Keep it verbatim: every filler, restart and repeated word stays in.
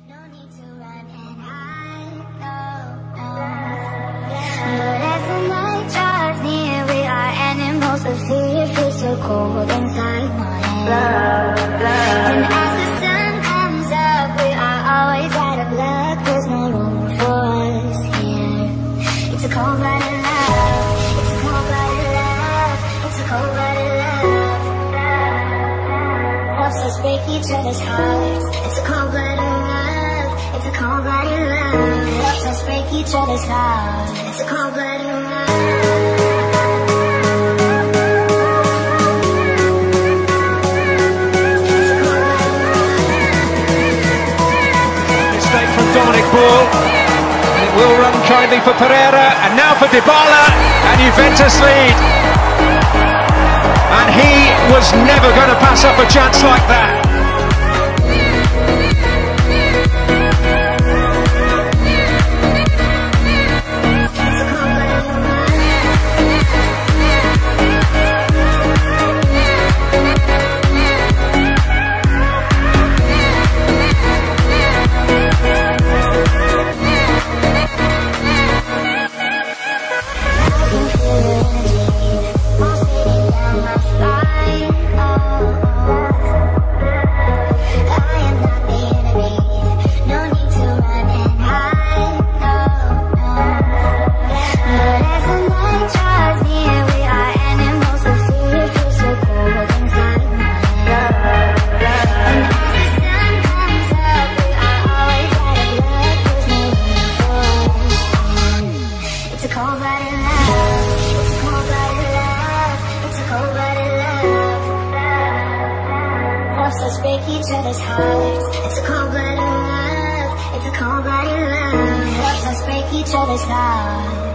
No need to run and hide, no, no. But as the night draws near, we are animals of fear. Feels so cold inside my head. And as the sun comes up, we are always out of luck. There's no room for us here. It's a cold-blooded love. It's a cold-blooded love. It's a cold-blooded love. Helps us break each other's hearts. It's a cold-blooded love. It's a cold-blooded love. Helps us break each other's hearts. It's a cold-blooded love. Dominic Ball, and it will run kindly for Pereira, and now for Dybala, and Juventus lead. And he was never going to pass up a chance like that. Let's break each other's hearts. It's a cold-blooded love. It's a cold-blooded love. Let's break each other's hearts.